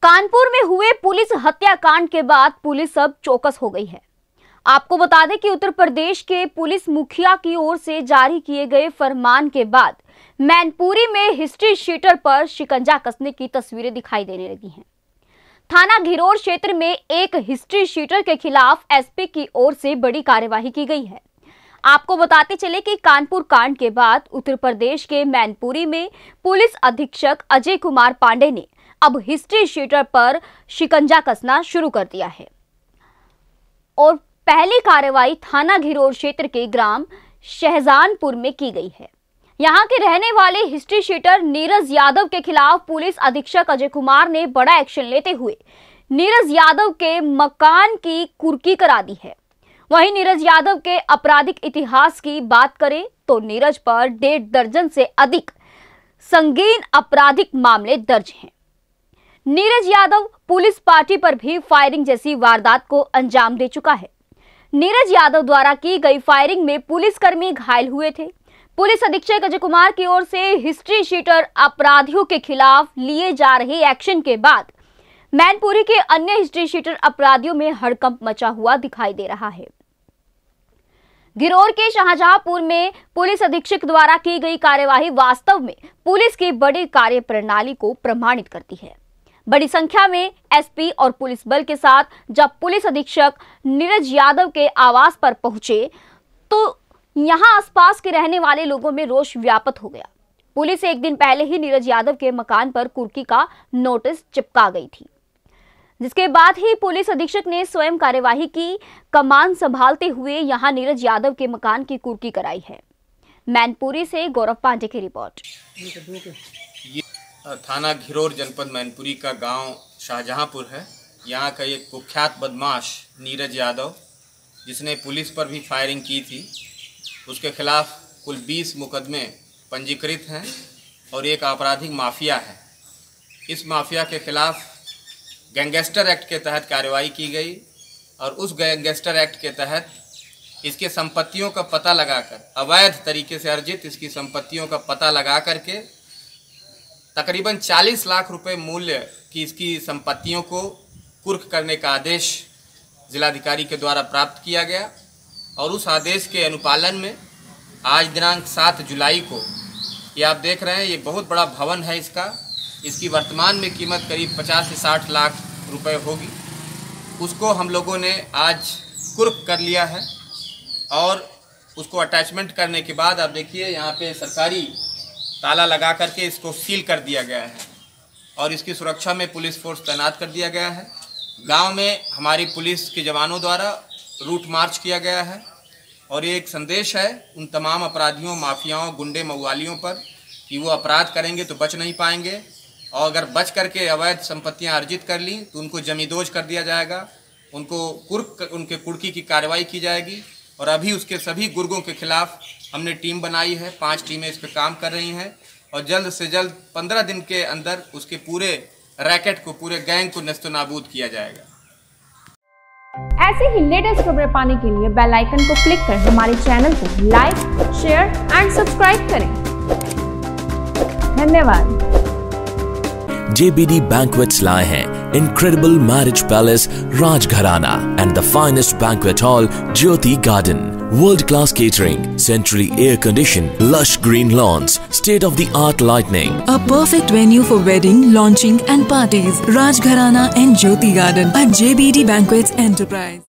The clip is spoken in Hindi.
कानपुर में हुए पुलिस हत्याकांड के बाद पुलिस अब चौकस हो गई है। आपको बता दें कि उत्तर प्रदेश के पुलिस मुखिया की ओर से जारी किए गए फरमान के बाद मैनपुरी में हिस्ट्री शीटर पर शिकंजा कसने की तस्वीरें दिखाई देने लगी हैं। थाना घिरोर क्षेत्र में एक हिस्ट्री शीटर के खिलाफ एसपी की ओर से बड़ी कार्यवाही की गई है। आपको बताते चले कि कानपुर कांड के बाद उत्तर प्रदेश के मैनपुरी में पुलिस अधीक्षक अजय कुमार पांडे ने अब हिस्ट्री शीटर पर शिकंजा कसना शुरू कर दिया है और पहली कार्रवाई थाना घिरोर क्षेत्र के ग्राम शहजानपुर में की गई है। यहां के रहने वाले हिस्ट्री शीटर नीरज यादव के खिलाफ पुलिस अधीक्षक अजय कुमार ने बड़ा एक्शन लेते हुए नीरज यादव के मकान की कुर्की करा दी है। वहीं नीरज यादव के आपराधिक इतिहास की बात करें तो नीरज पर 1.5 दर्जन से अधिक संगीन आपराधिक मामले दर्ज हैं। नीरज यादव पुलिस पार्टी पर भी फायरिंग जैसी वारदात को अंजाम दे चुका है। नीरज यादव द्वारा की गई फायरिंग में पुलिसकर्मी घायल हुए थे। पुलिस अधीक्षक अजय कुमार की ओर से हिस्ट्री शीटर अपराधियों के खिलाफ लिए जा रहे एक्शन के बाद मैनपुरी के अन्य हिस्ट्री शीटर अपराधियों में हड़कंप मचा हुआ दिखाई दे रहा है। घिरोर के शाहजहांपुर में पुलिस अधीक्षक द्वारा की गई कार्यवाही वास्तव में पुलिस की बड़ी कार्यप्रणाली को प्रमाणित करती है। बड़ी संख्या में एसपी और पुलिस बल के साथ जब पुलिस अधीक्षक नीरज यादव के आवास पर पहुंचे तो यहां आसपास के रहने वाले लोगों में रोष व्याप्त हो गया। पुलिस एक दिन पहले ही नीरज यादव के मकान पर कुर्की का नोटिस चिपका गई थी, जिसके बाद ही पुलिस अधीक्षक ने स्वयं कार्यवाही की कमान संभालते हुए यहां नीरज यादव के मकान की कुर्की कराई है। मैनपुरी से गौरव पांडे की रिपोर्ट। थाना घिरोर जनपद मैनपुरी का गांव शाहजहांपुर है। यहां का एक कुख्यात बदमाश नीरज यादव, जिसने पुलिस पर भी फायरिंग की थी, उसके खिलाफ कुल 20 मुकदमे पंजीकृत हैं और एक आपराधिक माफिया है। इस माफिया के खिलाफ गैंगस्टर एक्ट के तहत कार्रवाई की गई और उस गैंगस्टर एक्ट के तहत इसके संपत्तियों का पता लगाकर, अवैध तरीके से अर्जित इसकी संपत्तियों का पता लगा करके तकरीबन 40 लाख रुपए मूल्य की इसकी संपत्तियों को कुर्क करने का आदेश जिलाधिकारी के द्वारा प्राप्त किया गया और उस आदेश के अनुपालन में आज दिनांक 7 जुलाई को ये आप देख रहे हैं, ये बहुत बड़ा भवन है। इसकी वर्तमान में कीमत करीब 50 से 60 लाख रुपए होगी। उसको हम लोगों ने आज कुर्क कर लिया है और उसको अटैचमेंट करने के बाद आप देखिए यहाँ पे सरकारी ताला लगा करके इसको सील कर दिया गया है और इसकी सुरक्षा में पुलिस फोर्स तैनात कर दिया गया है। गांव में हमारी पुलिस के जवानों द्वारा रूट मार्च किया गया है और ये एक संदेश है उन तमाम अपराधियों, माफियाओं, गुंडे, मऊवालियों पर कि वो अपराध करेंगे तो बच नहीं पाएंगे और अगर बच करके अवैध संपत्तियां अर्जित कर ली तो उनको जमींदोज कर दिया जाएगा, उनके कुर्की की कार्रवाई की जाएगी। और अभी उसके सभी गुर्गों के खिलाफ हमने टीम बनाई है, 5 टीमें इस पर काम कर रही हैं और जल्द से जल्द 15 दिन के अंदर उसके पूरे रैकेट को, पूरे गैंग को नेस्तनाबूद किया जाएगा। ऐसे ही लेटेस्ट खबरें पाने के लिए बेल आइकन को क्लिक कर हमारे चैनल को लाइक, शेयर एंड सब्सक्राइब करें। धन्यवाद। JBD Banquets लाए हैं Incredible Marriage Palace Rajgharana and the finest banquet hall Jyoti Garden. World-class catering, centrally air-conditioned, lush green lawns, state-of-the-art lighting. A perfect venue for wedding, launching and parties. Rajgharana and Jyoti Garden at JBD Banquets Enterprise.